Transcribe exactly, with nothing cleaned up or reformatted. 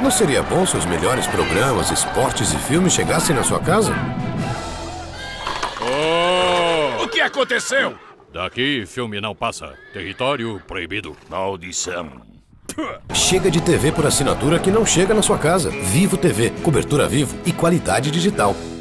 Não seria bom se os melhores programas, esportes e filmes chegassem na sua casa? Oh! O que aconteceu? Daqui, filme não passa. Território proibido. Maldição. Chega de T V por assinatura que não chega na sua casa. Vivo T V, cobertura Vivo e qualidade digital.